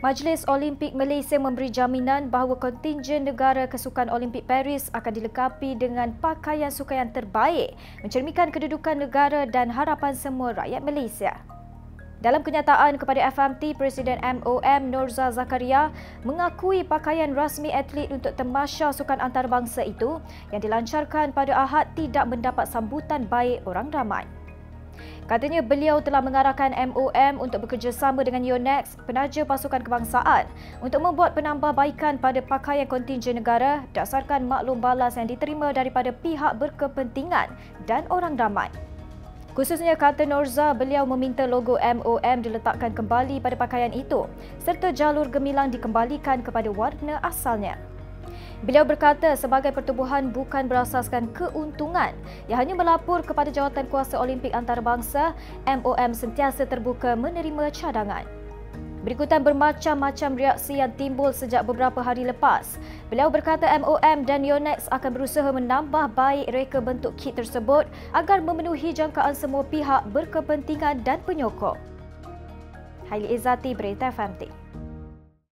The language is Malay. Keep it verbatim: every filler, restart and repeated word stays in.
Majlis Olimpik Malaysia memberi jaminan bahawa kontingen negara ke Sukan Olimpik Paris akan dilengkapi dengan pakaian sukan yang terbaik, mencerminkan kedudukan negara dan harapan semua rakyat Malaysia. Dalam kenyataan kepada F M T, Presiden M O M Norza Zakaria mengakui pakaian rasmi atlet untuk tamasya sukan antarabangsa itu yang dilancarkan pada Ahad tidak mendapat sambutan baik orang ramai. Katanya beliau telah mengarahkan M O M untuk bekerjasama dengan Yonex, penaja pasukan kebangsaan, untuk membuat penambahbaikan pada pakaian kontingen negara berdasarkan maklum balas yang diterima daripada pihak berkepentingan dan orang ramai. Khususnya, kata Norza, beliau meminta logo M O M diletakkan kembali pada pakaian itu serta jalur gemilang dikembalikan kepada warna asalnya. Beliau berkata sebagai pertubuhan bukan berasaskan keuntungan yang hanya melapor kepada Jawatankuasa Olimpik Antarabangsa, M O M sentiasa terbuka menerima cadangan. Berikutan bermacam-macam reaksi yang timbul sejak beberapa hari lepas. Beliau berkata M O M dan Yonex akan berusaha menambah baik reka bentuk kit tersebut agar memenuhi jangkaan semua pihak berkepentingan dan penyokong. Haili Izzati, Berita F M T.